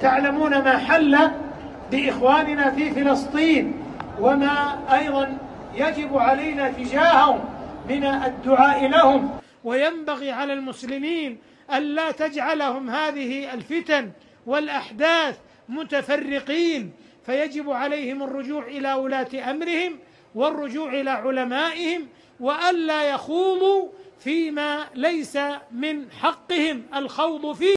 تعلمون ما حل بإخواننا في فلسطين وما أيضا يجب علينا تجاههم من الدعاء لهم. وينبغي على المسلمين ألا تجعلهم هذه الفتن والأحداث متفرقين، فيجب عليهم الرجوع إلى ولاة أمرهم والرجوع إلى علمائهم، وألا يخوضوا فيما ليس من حقهم الخوض فيه.